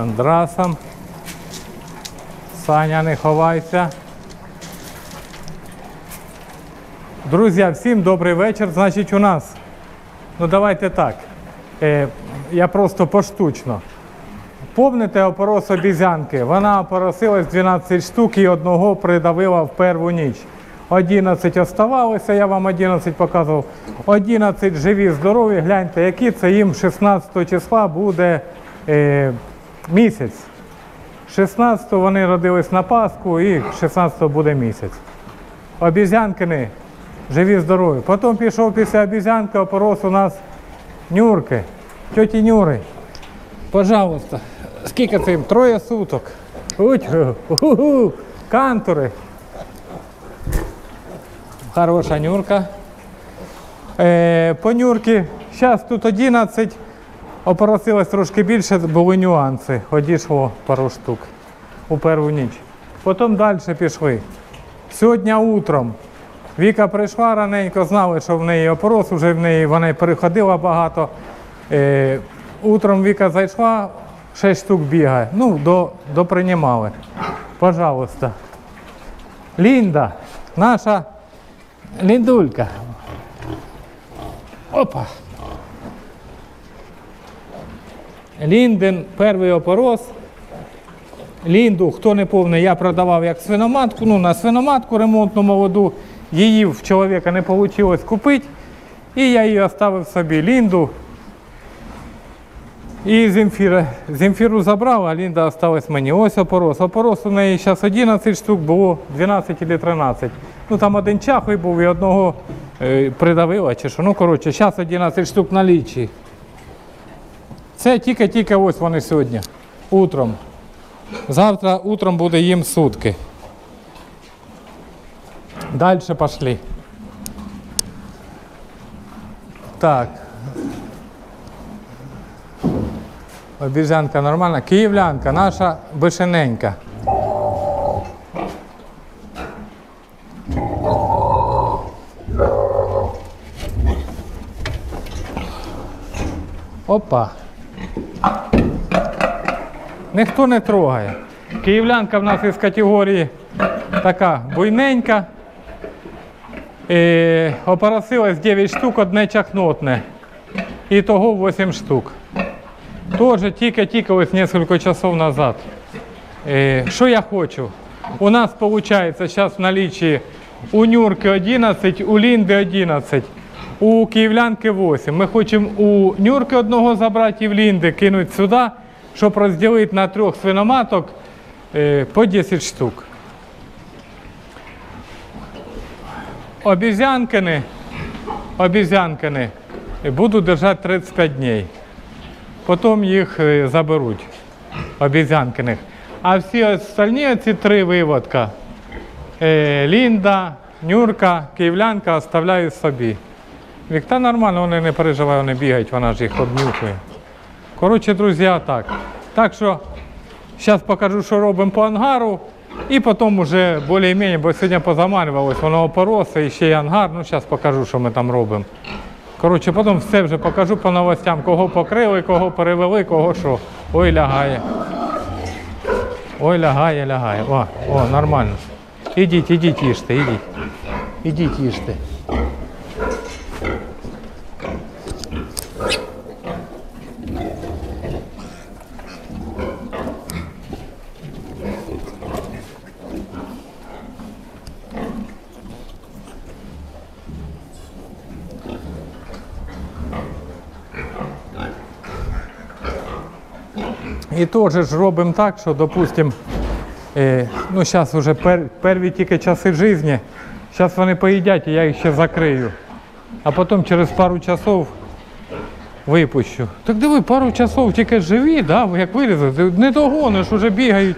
мандрасом. Саня, не ховайся. Друзі, всім добрий вечір. Значить, у нас, ну давайте так, я просто поштучно. Помните опорос обізянки? Вона опоросилась 12 штук і одного придавила в першу ніч. 11 оставалося, я вам 11 показував. 11 живі, здорові, гляньте, які це їм 16 числа буде місяць. 16 вони родились на Пасху і 16 буде місяць. Обізянкини живі, здорові. Потім пішов після обізянки опорос у нас Нюрки, тьоті Нюри. Пожалуйста. Скільки це їм? 3 суток. Кантури. Хороша Нюрка. По Нюрки, зараз тут 11, опоросилось трошки більше, були нюанси. Одійшло пару штук у першу ніч. Потім далі пішли. Сьогодні утром Віка прийшла раненько, знали, що в неї опорос, вже в неї вона переходила багато. Утром Віка зайшла, 6 штук бігає. Ну, доприймали. Пожалуйста. Лінда, наша Ліндулька. Опа. Ліндин перший опорос. Лінду, хто не повний, я продавав як свиноматку, ну на свиноматку ремонтну молоду. Її в чоловіка не вийшло купити. І я її оставив собі. Лінду і Земфіру забрав, а Лінда осталась мені. Ось опорос. Опорос у неї зараз 11 штук, було 12 або 13. Ну там один чахлий був і одного придавила чи що. Ну коротше, зараз 11 штук на лічі. Це тільки ось вони сьогодні, утром. Завтра утром буде їм сутки. Далі пішли. Так. Обізянка нормальна. Київлянка, наша бишененька. Опа. Ніхто не трогає. Київлянка в нас із категорії така буйненька. Опоросилось 9 штук, одне чахнотне. І того 8 штук. Тоже тільки ось кілька часов назад. Що я хочу? У нас виходить зараз в наличии у Нюрки 11, у Лінди 11, у Київлянки 8. Ми хочемо у Нюрки одного забрати і в Лінди кинути сюди, щоб розділити на 3 свиноматок по 10 штук. Обізянкини буду держати 35 днів. Потім їх заберуть, обізянкиних. А всі остальні ці 3 виводка, Лінда, Нюрка, Київлянка, оставляю собі. Вікта нормально, вони не переживають, вони бігають, вона ж їх обнюхує. Коротше, друзі, так. Так що, зараз покажу, що робимо по ангару. І потім вже більш-менш, бо сьогодні позамарювалось, воно опоросе і ще й ангар. Ну, зараз покажу, що ми там робимо. Коротше, потім все вже покажу по новостям, кого покрили, кого перевели, кого що. Ой, лягає. Ой, лягає. О, нормально. Ідіть, їжте, ідіть. Ідіть, їжте. І теж ж робимо так, що, допустимо, ну зараз вже перві тільки часи життя, зараз вони поїдять і я їх ще закрию. А потім через пару часов випущу. Так диви, пару часов тільки живі, да? Як вирізати, не догониш, вже бігають.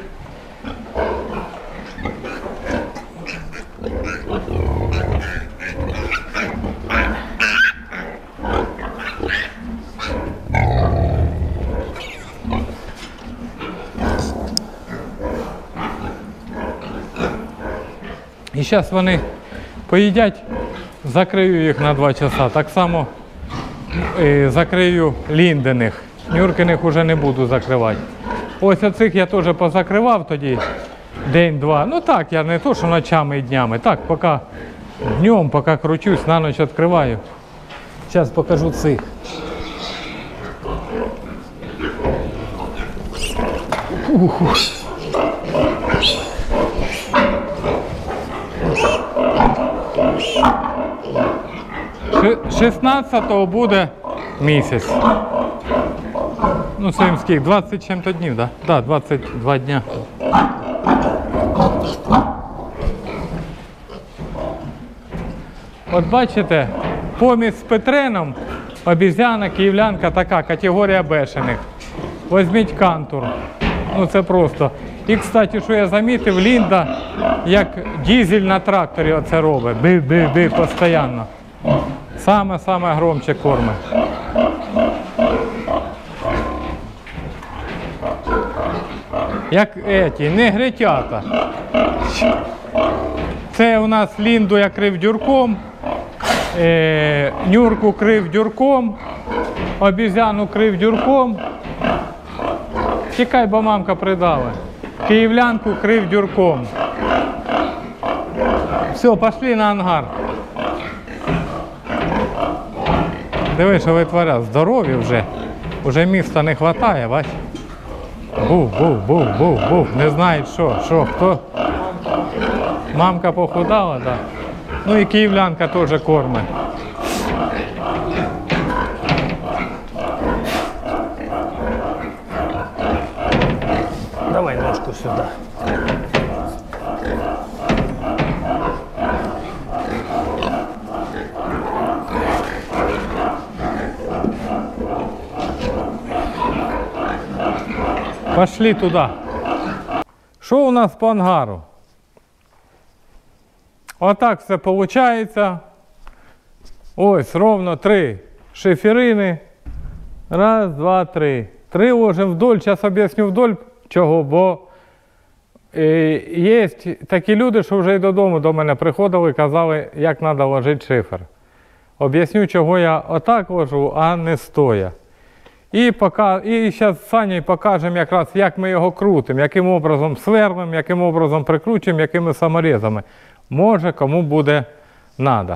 І зараз вони поїдять, закрию їх на 2 часа. Так само закрию Ліндиних. Нюркиних вже не буду закривати. Ось оцих я теж позакривав тоді день-два. Ну так, я не то, що ночами і днями. Так, поки днем, поки кручусь, на ніч відкриваю. Зараз покажу цих. Уху. 16-го буде місяць. Ну, це скільки, 20 чим-то днів, так? Так, 22 дня. От бачите, помість з Петреном, обізяна, київлянка така, категорія бешених. Візьміть кантур. Ну це просто. І, кстати, що я замітив, Лінда, як дизель на тракторі оце робить. Би-би-би, постійно. Саме-саме громче кормить. Як еті, негритята. Це у нас Лінду я крив дюрком, Нюрку крив дюрком, обізяну крив дюрком. Тікай, бо мамка придала. Київлянку крив дюрком. Все, пішли на ангар. Диви, що витворяв. Здорові вже. Уже міста не вистачає, бач. Був. Не знають що, хто. Мамка похудала, так. Да. Ну і київлянка теж кормить. Давай ножку сюди. Пошли туди. Що у нас по ангару? Отак все виходить. Ось ровно 3 шиферини. Раз, два, 3. 3 ложимо вдоль. Зараз об'ясню вдоль чого, бо є такі люди, що вже й додому до мене приходили і казали, як треба ложити шифер. Об'ясню, чого я отак ложу, а не стоя. І зараз з Санєю покажемо якраз, як ми його крутимо, яким образом сверлимо, яким образом прикручуємо, якими саморізами. Може, кому буде треба.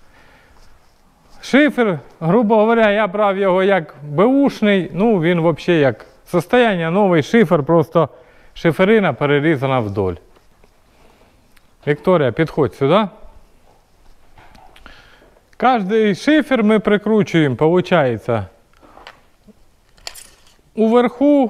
Шифер, грубо говоря, я брав його як беушний, ну він взагалі як состояння новий шифер, просто шиферина перерізана вдоль. Вікторія, підходь сюди. Кожний шифер ми прикручуємо, виходить, уверху,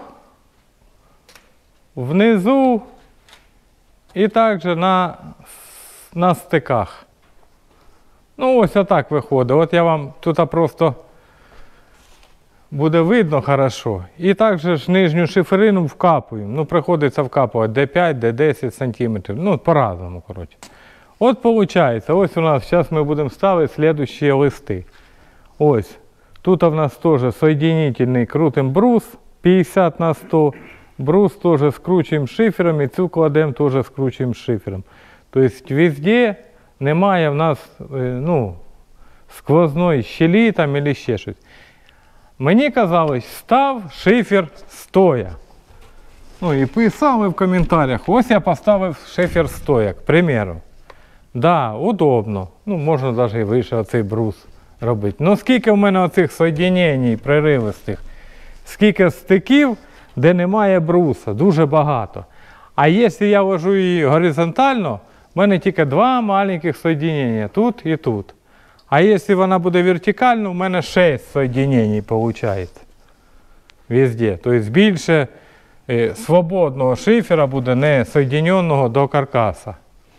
внизу і також на стиках. Ну ось отак виходить. От я вам тут просто буде видно хорошо. І також нижню шиферину вкапуємо. Ну приходиться вкапувати де 5, де 10 сантиметрів. Ну по-разному, коротше. От виходить, ось у нас, зараз ми будемо ставити слідуючі листи. Ось. Тут у нас теж соєдинительний, крутим брус 50 на 100. Брус теж скручуємо шифером і цю кладемо теж скручуємо шифером. Тобто везде немає в нас сквозної щелі там або ще щось. Мені казалось, став шифер стоя. Ну і писали в коментарях, ось я поставив шифер стоя, к примеру. Да, удобно. Ну можна навіть і вище оцей брус робити. Ну скільки в мене оцих соєдинень приривистих, скільки стиків, де немає бруса, дуже багато. А якщо я ложу її горизонтально, в мене тільки 2 маленьких соєдинення, тут і тут. А якщо вона буде вертикально, в мене 6 соєдинень виходить. Везде. Тобто більше свободного шифера буде не соєдиненого до каркаса.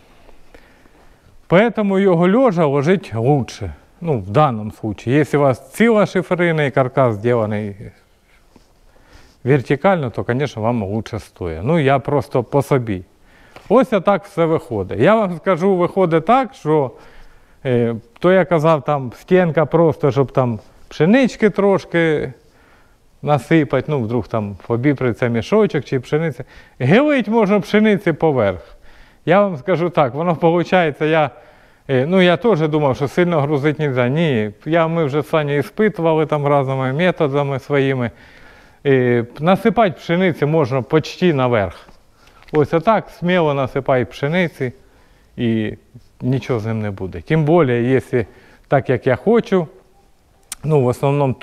Поэтому його лежа ложить лучше. Ну, в данном случае. Если у вас ціла шиферина и каркас сделанный вертикально, то, конечно, вам лучше стоя. Ну, я просто по собі. Ось так все виходить. Я вам скажу, виходить так, що, то я казав, там стінка просто, щоб там пшенички трошки насипати, ну, вдруг там обіприться мішочок чи пшениця. Гилить можна пшениці поверх. Я вам скажу так, воно виходить, я теж думав, що сильно грузити не можна. Ні, ми вже з Санєю іспитували там різними методами своїми. насипати пшениці можна почти наверх. Ось отак сміло насипай пшениці і нічого з ним не буде. Тим більше, якщо так, як я хочу, ну, в основному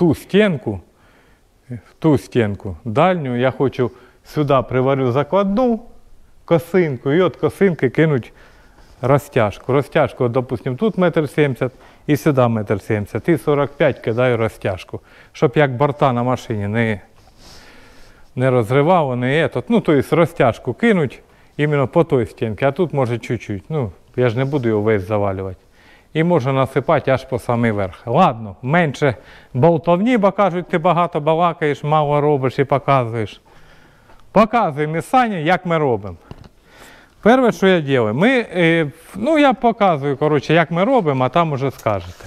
ту стінку дальню, я хочу сюди приварю закладну косинку і от косинки кинуть розтяжку. Розтяжку, от, допустим, тут 1,70 м і сюди 1,70 м. І 45 кидаю розтяжку, щоб як борта на машині не розривало, не етот. Ну, тобто розтяжку кинуть іменно по той стінці, а тут може чуть-чуть. Ну, я ж не буду його весь завалювати. І можна насипати аж по самий верх. Ладно, менше болтовні, бо кажуть, ти багато балакаєш, мало робиш і показуєш. Показуємо із Сані, як ми робимо. Перше, що я роблю, ну я показую, коротше, як ми робимо, а там уже скажете.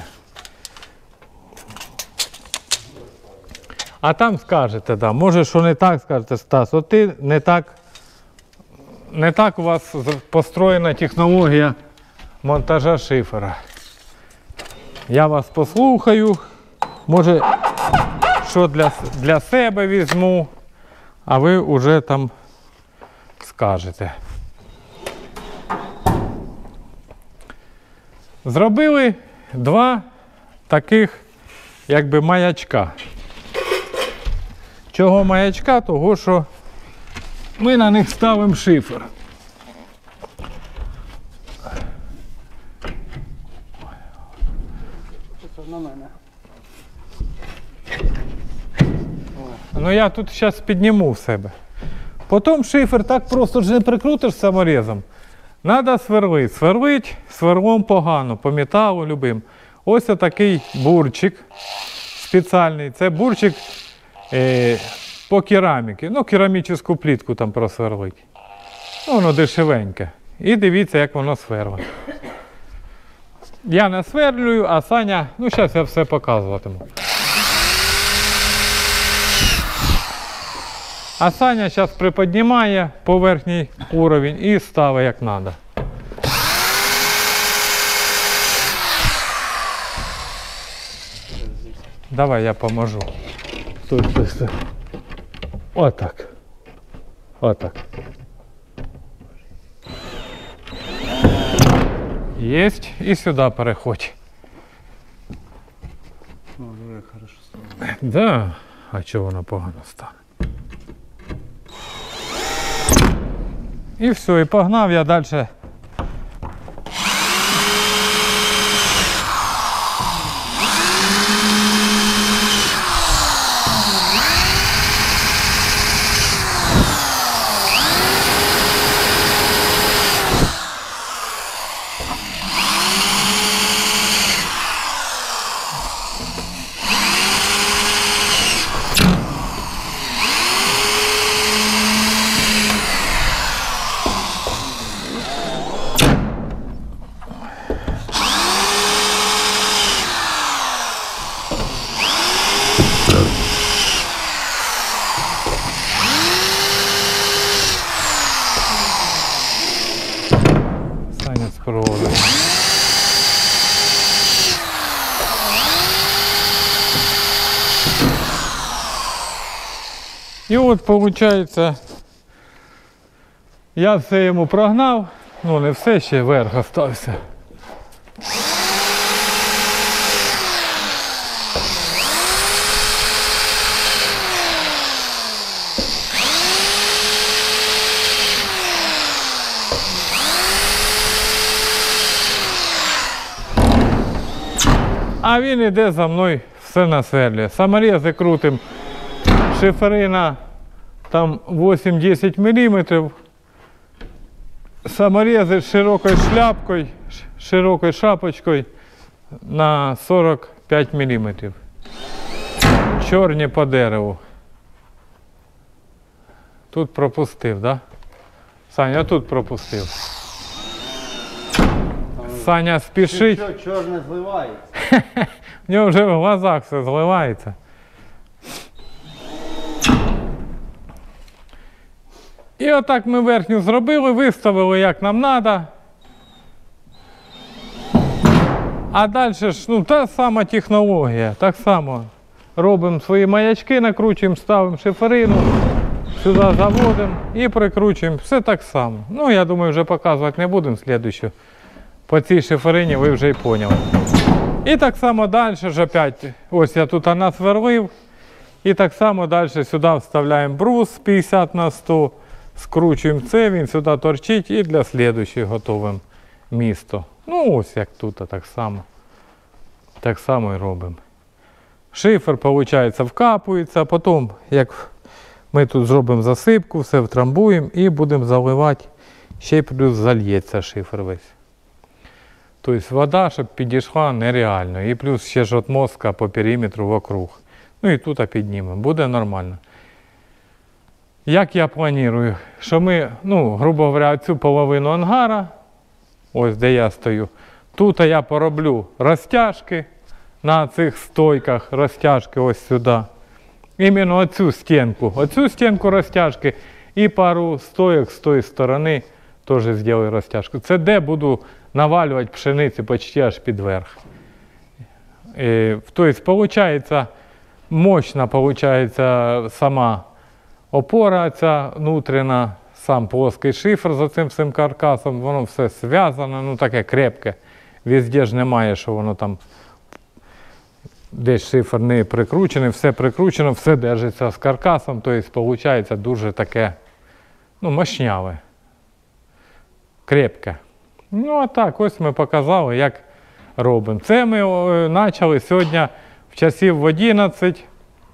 А там скажете, да, може, що не так, скажете, Стас, от ти не так у вас построєна технологія монтажа шифера. Я вас послухаю, може, що для себе візьму, а ви вже там скажете. Зробили два таких, якби, маячка. Чого маячка? Того, що ми на них ставимо шифер. Ну я тут зараз підніму в себе. Потім шифер так просто ж не прикрутиш саморізом. Треба сверлити. Сверлить сверлом погано, по металу любим. Ось отакий бурчик спеціальний. Це бурчик по кераміки. Ну, керамічну плитку там просверлить. Ну, воно дешевеньке. І дивіться, як воно сверлить. Я не сверлюю, а Саня, ну зараз я все показуватиму. А Саня зараз приподнімає поверхній уровень і ставить як треба. Давай я поможу. Стой. Отак. Отак. Єсть. І сюди переходь. О, вже хорошо стало. Да. А чого воно погано стане? І все, і погнав я далі. І от виходить, я все йому прогнав, ну не все, ще верх остався. А він іде за мною, все насверлює. Саморези крутим. Шиферина там 8-10 мм, саморези з широкою шляпкою, широкою шапочкою на 45 мм. Чорні по дереву. Тут пропустив, да? Саня, тут пропустив. Саня спішить. Що, чорне зливається? В нього вже в глазах все зливається. І отак ми верхню зробили, виставили як нам треба. А далі ж, ну, та сама технологія, так само робимо свої маячки, накручуємо, ставимо шиферину, сюди заводимо і прикручуємо. Все так само. Ну, я думаю, вже показувати не будемо слідуючу. По цій шиферині ви вже й поняли. І так само далі ж опять, ось я тут насверлив. І так само далі сюди вставляємо брус 50х100, скручуємо це, він сюди торчить і для слідуючого готуємо місто. Ну ось як тут, так само. Так само і робимо. Шифер, виходить, вкапується, а потім, як ми тут зробимо засипку, все втрамбуємо і будемо заливати, ще й плюс зальється шифер весь. Тобто вода, щоб підійшла, нереально. І плюс ще ж отмостка по периметру вокруг. Ну і тут піднімемо, буде нормально. Як я планую, що ми, ну, грубо говоря, цю половину ангара, ось де я стою, тут я пороблю розтяжки на цих стойках, розтяжки ось сюди. Іменно оцю стінку розтяжки і пару стоек з тої сторони теж зроблю розтяжку. Це де буду навалювати пшениці почти аж під верх. Тобто, виходить, мощна сама опора ця внутрішня, сам плоский шифер за цим всім каркасом, воно все зв'язано, ну таке крепке. Везде ж немає, що воно там десь шифер не прикручений, все прикручено, все держиться з каркасом, тобто виходить дуже таке, ну, мощняве, крепке. Ну а так, ось ми показали, як робимо. Це ми почали сьогодні в часів в 11.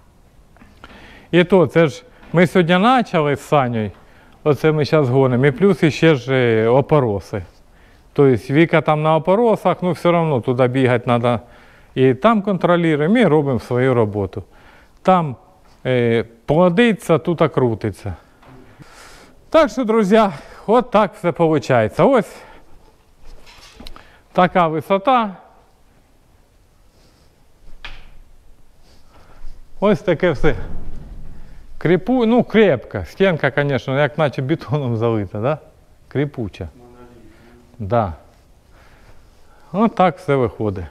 І то, це ж ми сьогодні почали з Санєю, оце ми зараз гонимо, і плюс ще ж опороси. Тобто Віка там на опоросах, ну все одно туди бігати треба. І там контролюємо і робимо свою роботу. Там плодиться, тут крутиться. Так що, друзі, от так все виходить. Ось така висота. Ось таке все. Ну, крепка. Стінка, звісно, як наче бетоном залита, да? Крепуча. Да. Ось так все виходить.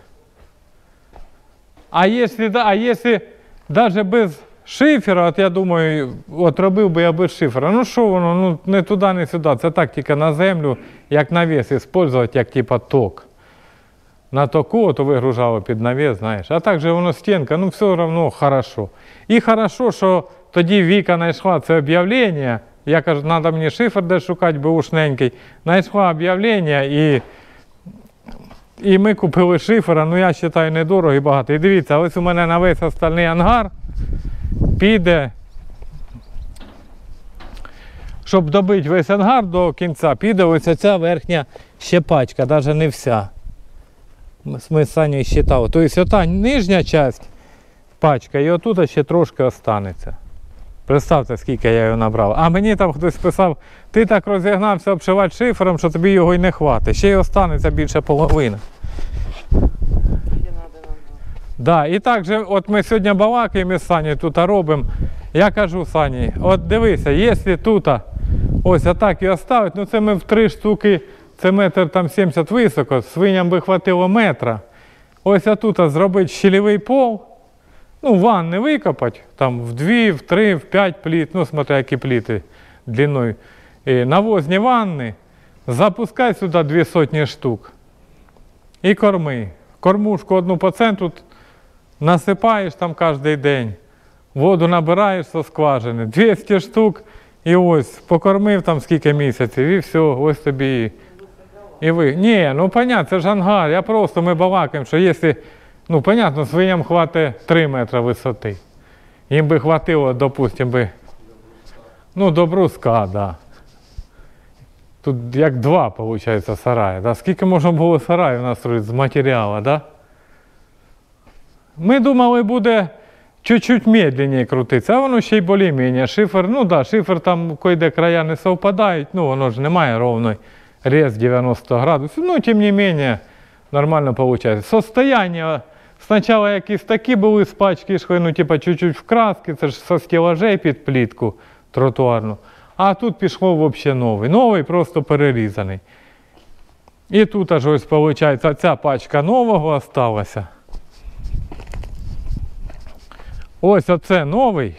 А якщо навіть без шифера, от я думаю, от робив би я без шифера, ну що воно, ну не туди, не сюди, це так тільки на землю, як навіс використовувати, як типа ток. На току, то вигружало під навіс, знаєш. А так же воно стінка, ну все одно хорошо. І хорошо, що тоді Віка знайшла це об'явлення, я кажу, треба мені шифер десь шукати, беушненький. Знайшла об'явлення і ми купили шифера, ну я вважаю, недорого і багато. І дивіться, ось у мене на весь остальний ангар піде, щоб добити весь ангар до кінця, піде ось ця верхня щепачка, навіть не вся. Ми з Санєю считали. Тобто ота нижня частина пачка і отут ще трошки останеться. Представте, скільки я його набрав. А мені там хтось писав, ти так розігнався обшивати шифером, що тобі його й не хватить. Ще й останеться більше половини. Да, і так же, от ми сьогодні балакаємо із Санєю, тут робимо. Я кажу Сані, от дивися, якщо тут ось отак і оставити, ну це ми в 3 штуки, це метр там 70 високо, свиням би хватило метра. Ось отут зробити щільовий пол, ну ванни викопати, там в 2, в 3, в 5 пліт, ну смотри, які пліти длиною. Навозні ванни, запускай сюди 200 штук і корми. Кормушку одну по центру насипаєш там кожен день, воду набираєш зі скважини, 200 штук і ось покормив там скільки місяців і все, ось тобі і ви. Ні, ну понятно, це ж ангар, я просто, ми балакаємо, що якщо, ну понятно, свиням хватить 3 метри висоти. Їм би хватило, допустим, ну до бруска, да. Тут як 2, виходить, сараї, да? Скільки можна було сараїв настроїти з матеріалу, да? Ми думали, буде чуть-чуть медленніше крутитися, а воно ще й більш-менш. Шифер, ну да, шифер там кое-де края не совпадають, ну воно ж немає ровної рез 90 градусів, ну тим не менше нормально виходить. Состояння, спочатку якісь такі були з пачки, йшли, ну типа чуть-чуть в краски, це ж со стелажей під плітку тротуарну. А тут пішло взагалі новий. Новий, просто перерізаний. І тут аж ось виходить, ця пачка нового залишилася. Ось оце новий.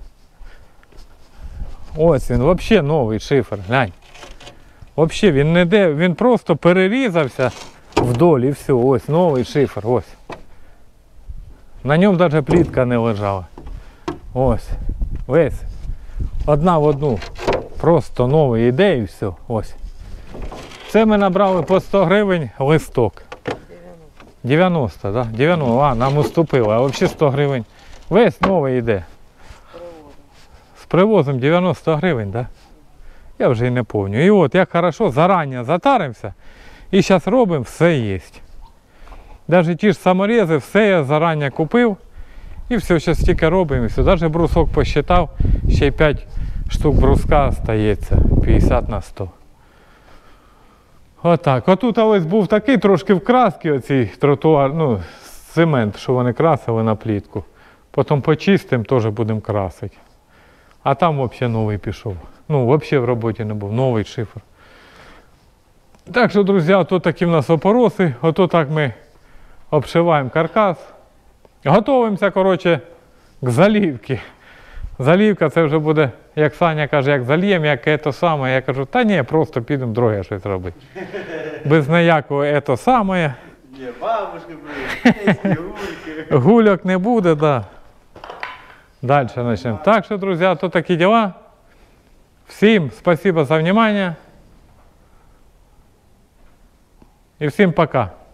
Ось він, взагалі новий шифер, глянь. Взагалі він не де, він просто перерізався вдоль і все. Ось новий шифер, ось. На ньому навіть плітка не лежала. Ось. Весь. Одна в одну. Просто новий іде і все. Ось. Це ми набрали по 100 гривень листок. 90, так? Да? 90, нам уступили, а взагалі 100 гривень. Весь новий йде. З привозом 90 гривень, так? Да? Я вже і не пам'ятаю. І от як хорошо, зарані затаримося. І зараз робимо, все є. Навіть ті ж саморези, все я зарані купив. І все, зараз тільки робимо. І все. Навіть брусок посчитав, ще й 5 штук бруска стається. 50 на 100. Отак. Отут ось був такий трошки в краски оцей тротуар, ну, цемент, що вони красили на плітку. Потім почистимо, теж будемо красити. А там взагалі новий пішов. Ну, взагалі в роботі не був, новий шифер. Так що, друзі, ото такі в нас опороси. Ото так ми обшиваємо каркас. Готуємося, коротше, к залівці. Залівка це вже буде, як Саня каже, як зальємо, як ето саме. Я кажу, та ні, просто підемо друге щось робити. Без ніякого ето саме. Ні, бабушки були, гульки. Гульок не буде, так. Да. Далі почнемо. Так що, друзі, то такі діла. Всім спасибо за внимание. І всім пока.